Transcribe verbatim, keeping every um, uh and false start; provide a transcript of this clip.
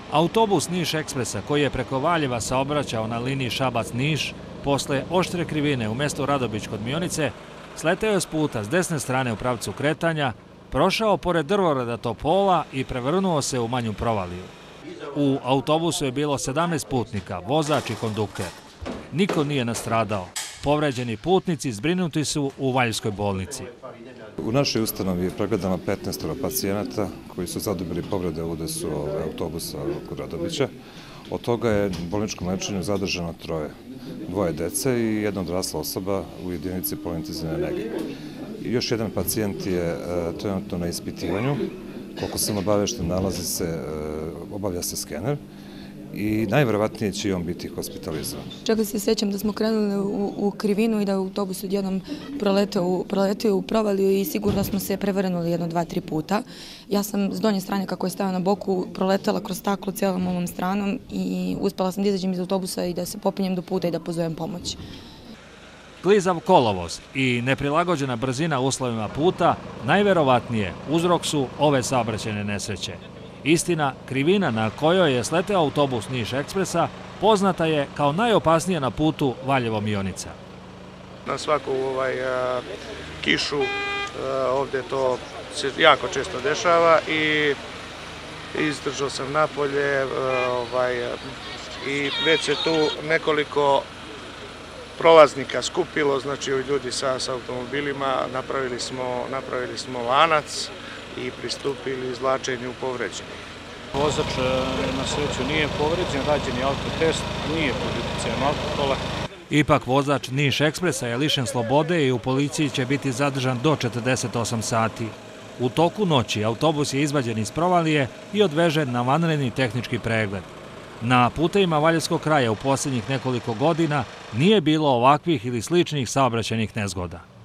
Autobus Niš Ekspresa, koji je preko Valjeva saobraćao na liniji Šabac-Niš, posle oštre krivine u mjestu Radobić kod Mionice, sleteo je s puta s desne strane u pravcu kretanja, prošao pored drvoreda Topola i prevrnuo se u manju provaliju. U autobusu je bilo sedamnaest putnika, vozač i kondukter. Niko nije nastradao. Povređeni putnici zbrinuti su u Valjevskoj bolnici. U našoj ustanovi je pregledano petnaest pacijenata koji su zadobili povrede u udesu autobusa kod Radobića. Od toga je u bolničkom lečenju zadržano troje, dvoje dece i jedna odrasla osoba u jedinici poliintenzivne nege. Još jedan pacijent je trenutno na ispitivanju. Koliko sam obavešten, nalazi se, obavlja se skener i najverovatnije će i on biti hospitalizovan. Čak se sjećam da smo krenuli u, u krivinu i da je autobus odjednom proletio, proletio u provaliju i sigurno smo se prevrnuli jedno, dva, tri puta. Ja sam s donje strane, kako je stajao na boku, proletela kroz staklo cijelom ovom stranom i uspjela sam da izađem iz autobusa i da se popinjem do puta i da pozovem pomoć. Klizav kolovoz i neprilagođena brzina uslovima puta najverovatnije uzrok su ove saobraćajne nesreće. Istina, krivina na kojoj je sleteo autobus Niš Ekspresa poznata je kao najopasnija na putu Valjevo-Mionica. Na svaku ovaj, a, kišu a, ovdje to se jako često dešava i izdržao sam napolje a, ovaj, a, i već se tu nekoliko prolaznika skupilo, znači ljudi sa, sa automobilima, napravili smo, napravili smo lanac i pristupili izvlačenju povređenih. Vozač na sreću nije povređen, rađen je alkotest, nije pod utjecajem alkohola. Ipak vozač Niš Ekspresa je lišen slobode i u policiji će biti zadržan do četrdeset osam sati. U toku noći autobus je izvađen iz provalije i odvežen na vanredni tehnički pregled. Na putevima Valjevskog kraja u posljednjih nekoliko godina nije bilo ovakvih ili sličnih saobraćajnih nezgoda.